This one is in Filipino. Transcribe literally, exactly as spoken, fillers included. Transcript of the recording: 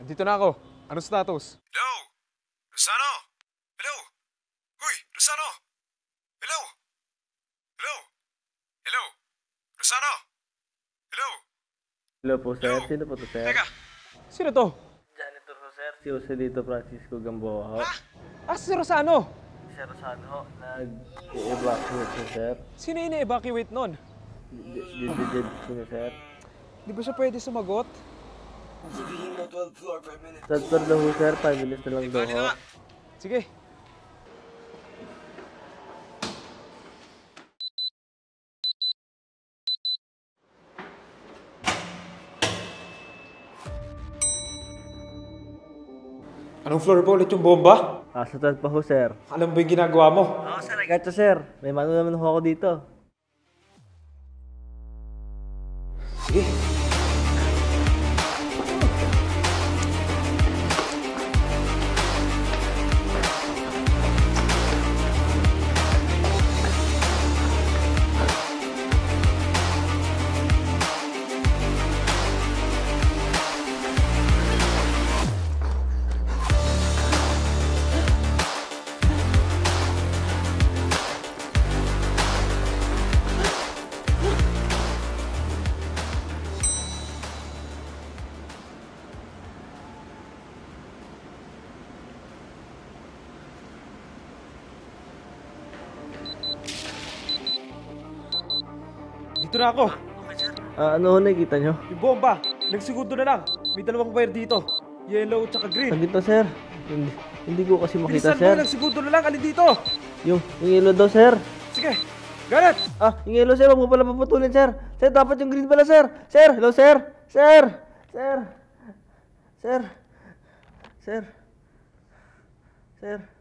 Dito na ako. Ano status? Hello? Rosano? Hello? Huy, Rosano? Hello? Hello? Hello? Rosano? Hello? Hello po, sir. Hello? Sino po to, sir? Teka, Sino to? Janitor po, sir. Si Joselito Francisco Gamboa ho. Ah, si Rosano. Si Rosano ho, nag-evacuate po, sir. Sino ina-evacuate nun? Did po niya, sir. Di ba siya pwede sumagot? Third floor daw ho, sir. Five minutes na lang daw bali ho. na nga. Sige. Anong floor ba ulit yung bomba? Ah, sa third pa ho, sir. Alam mo yung ginagawa mo? Oo, sir. I got you, sir. May mano naman ho ako dito. Sige. Dito na ako. Ah, ano ho, nakikita nyo? Yung bomba. Ilang segundo na lang. May dalawang wire dito. Yellow at green. Sa gitna, sir. Hindi, hindi ko kasi makita, Bilisan mo, sir. ilang segundo na lang. Alin dito? Yung, yung yellow daw, sir. Sige. Ganit! Ah, yung yellow, sir. Huwag mo pala paputulin, sir. Sir, dapat yung green pala, sir. Sir, hello, sir. Sir. Sir. Sir. Sir. Sir.